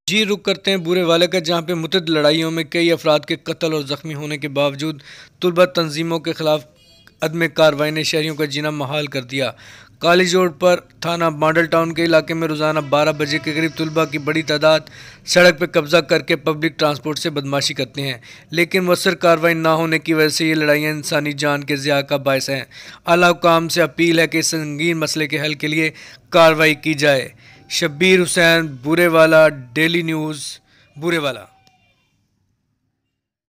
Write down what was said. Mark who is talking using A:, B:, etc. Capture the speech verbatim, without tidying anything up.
A: जी रुक करते हैं बुरे वाले का, जहाँ पे मुतअद्दिद लड़ाइयों में कई अफराद के कत्ल और ज़ख्मी होने के बावजूद तुलबा तंजीमों के खिलाफ अदम कार्रवाई ने शहरियों का जीना महाल कर दिया। कॉलेज रोड पर थाना मॉडल टाउन के इलाके में रोज़ाना बारह बजे के करीब तुलबा की बड़ी तादाद सड़क पर कब्जा करके पब्लिक ट्रांसपोर्ट से बदमाशी करते हैं, लेकिन मुअस्सर कार्रवाई ना होने की वजह से ये लड़ाइयाँ इंसानी जान के ज़िया का बायस हैं। आला हुकाम से अपील है कि इस संगीन मसले के हल के लिए कार्रवाई की जाए। शब्बीर हुसैन, बुरे वाला, डेली न्यूज़, बुरे वाला।